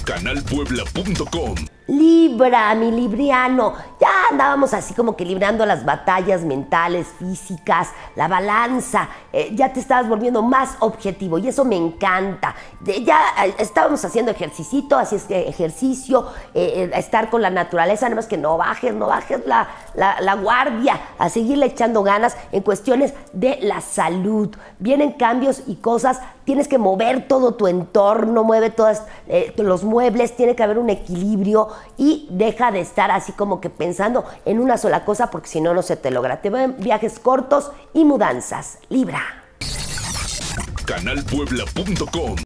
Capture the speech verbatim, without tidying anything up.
canal puebla punto com. Libra, mi libriano, ya andábamos así como que librando las batallas mentales, físicas, la balanza, eh, ya te estabas volviendo más objetivo y eso me encanta. De, ya eh, estábamos haciendo ejercicito, así es que ejercicio, eh, eh, estar con la naturaleza, nada más que no bajes, no bajes la, la, la guardia, a seguirle echando ganas en cuestiones de la salud. Vienen cambios y cosas, tienes que mover todo tu entorno, mueve todos eh, los muebles, tiene que haber un equilibrio y deja de estar así como que pensando en una sola cosa porque si no, no se te logra. Te ven viajes cortos y mudanzas. Libra. canal puebla punto com